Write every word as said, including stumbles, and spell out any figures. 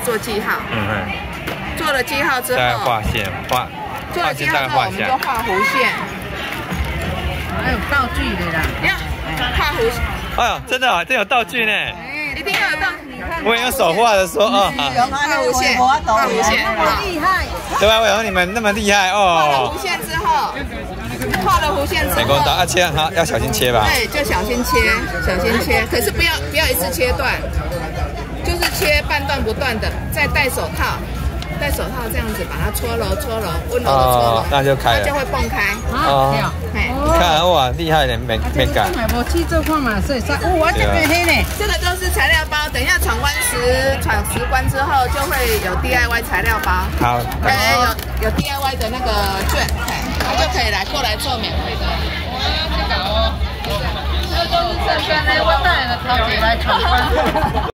做记号。 嗯嗯。 做了记号之后， 再画线，画。 做了记号之后，我们就画弧线。 还有道具的啦。 要画弧线。 哎呦，真的啊，这有道具呢。 一定要有道具。 我也用手画的说哦， 画弧线，画弧线， 好厉害。 对啊，为什么你们那么厉害哦？ 画了弧线之后，画了弧线之后， 美工刀啊，切好要小心切吧。 对，就小心切，小心切，可是不要不要一次切断，就是切半段不断的，再戴手套。戴手套这样子把它搓揉搓揉，温柔的搓揉， 那就开了， 它就会蹦开。 哦，你看哇，厉害的没没改。 买不起这款嘛，所以说，哦，这边黑呢。 这个都是材料包，等一下闯关时闯十关之后就会有 D I Y 材料包。 好， 哎，有有 D I Y 的那个券，哎，它就可以来过来做免费的。哇，这个哦，这个都是正边的，我带了头来闯关。